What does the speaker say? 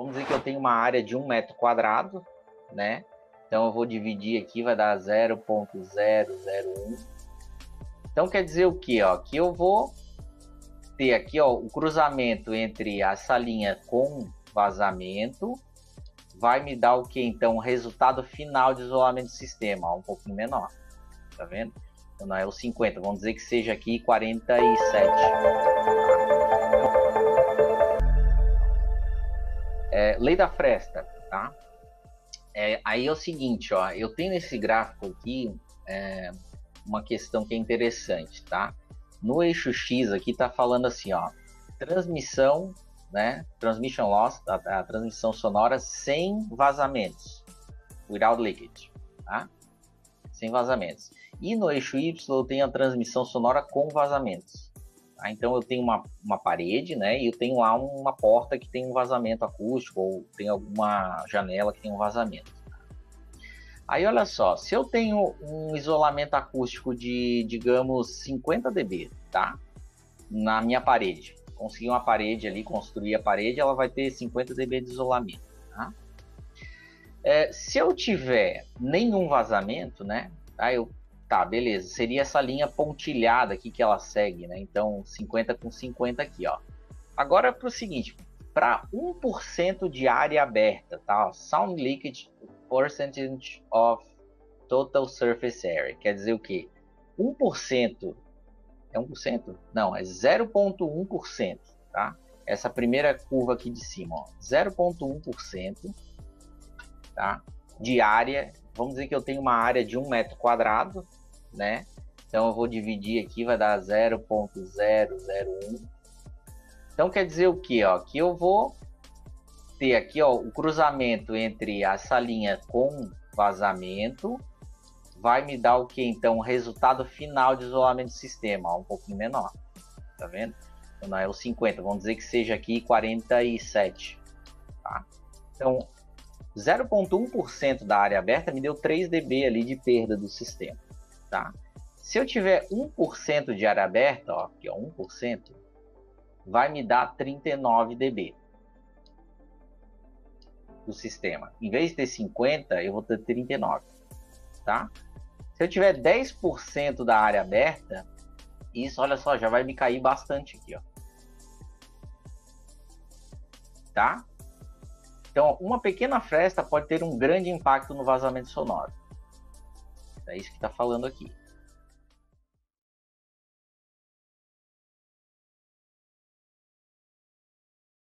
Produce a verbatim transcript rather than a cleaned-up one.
vamos dizer que eu tenho uma área de um metro quadrado, né? Então eu vou dividir aqui, vai dar zero ponto zero zero um. Então quer dizer o que? Ó? Que eu vou ter aqui, ó, o cruzamento entre essa linha com vazamento vai me dar o que? Então o resultado final de isolamento do sistema, ó, um pouquinho menor. Tá vendo? Então não é o cinquenta, vamos dizer que seja aqui quarenta e sete. É, lei da fresta, tá? É, aí é o seguinte, ó, eu tenho nesse gráfico aqui é, uma questão que é interessante, tá? No eixo X aqui tá falando assim, ó, transmissão, né? Transmission loss, a, a transmissão sonora sem vazamentos, without leakage, tá? Sem vazamentos. E no eixo Y eu tenho a transmissão sonora com vazamentos. Tá? Então eu tenho uma, uma parede, né? E eu tenho lá uma porta que tem um vazamento acústico, ou tem alguma janela que tem um vazamento. Aí olha só, se eu tenho um isolamento acústico de, digamos, cinquenta decibéis, tá? Na minha parede. Consegui uma parede ali, construir a parede, ela vai ter cinquenta decibéis de isolamento, tá? É, se eu tiver nenhum vazamento, né? Aí eu Tá, beleza. Seria essa linha pontilhada aqui que ela segue, né? Então, cinquenta com cinquenta aqui, ó. Agora, para o seguinte, para um por cento de área aberta, tá? Sound leakage percentage of total surface area. Quer dizer o quê? um por cento é um por cento? Não, é zero ponto um por cento, tá? Essa primeira curva aqui de cima, ó. zero ponto um por cento, tá? De área. Vamos dizer que eu tenho uma área de um metro quadrado, né? Então eu vou dividir aqui, vai dar zero ponto zero zero um. Então quer dizer o que, ó? Que eu vou ter aqui, ó, o cruzamento entre essa linha com vazamento vai me dar o que? Então o resultado final de isolamento do sistema, ó, um pouquinho menor. Tá vendo? Então não é o cinquenta, vamos dizer que seja aqui quarenta e sete, tá? Então zero ponto um por cento da área aberta me deu três decibéis ali de perda do sistema, tá? Se eu tiver um por cento de área aberta, ó, aqui, ó, um por cento, vai me dar trinta e nove decibéis do sistema. Em vez de ter cinquenta, eu vou ter trinta e nove, tá? Se eu tiver dez por cento da área aberta, isso, olha só, já vai me cair bastante aqui, ó. Tá? Então, uma pequena fresta pode ter um grande impacto no vazamento sonoro. É isso que está falando aqui.